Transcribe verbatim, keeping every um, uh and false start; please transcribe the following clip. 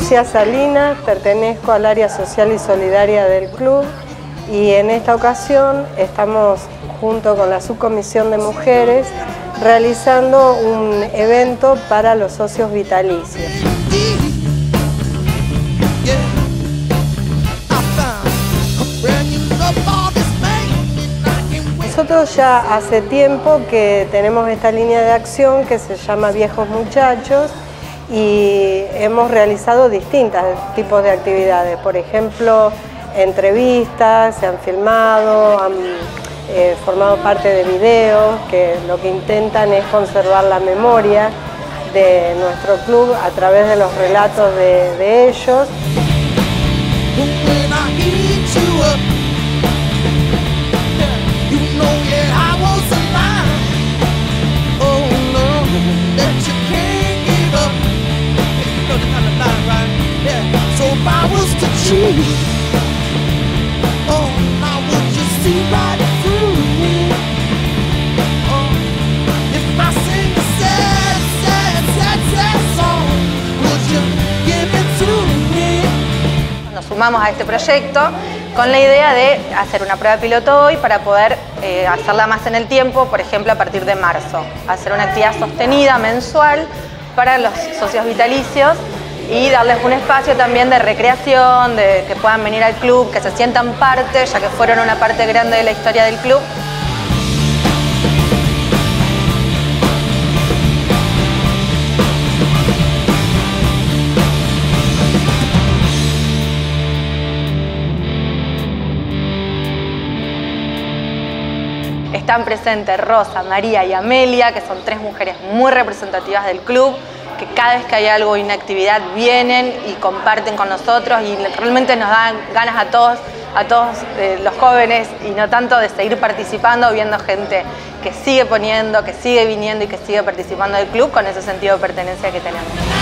Lucía Salinas, pertenezco al área social y solidaria del club y en esta ocasión estamos junto con la subcomisión de mujeres realizando un evento para los socios vitalicios. Nosotros ya hace tiempo que tenemos esta línea de acción que se llama Viejos Muchachos y hemos realizado distintos tipos de actividades, por ejemplo, entrevistas, se han filmado, han eh, formado parte de videos que lo que intentan es conservar la memoria de nuestro club a través de los relatos de, de ellos. Nos sumamos a este proyecto con la idea de hacer una prueba piloto hoy para poder eh, hacerla más en el tiempo, por ejemplo a partir de marzo, hacer una actividad sostenida mensual para los socios vitalicios y darles un espacio también de recreación, de que puedan venir al club, que se sientan parte, ya que fueron una parte grande de la historia del club. Están presentes Rosa, María y Amelia, que son tres mujeres muy representativas del club, que cada vez que hay algo, una actividad, vienen y comparten con nosotros y realmente nos dan ganas a todos, a todos eh, los jóvenes y no tanto de seguir participando, viendo gente que sigue poniendo, que sigue viniendo y que sigue participando del club con ese sentido de pertenencia que tenemos.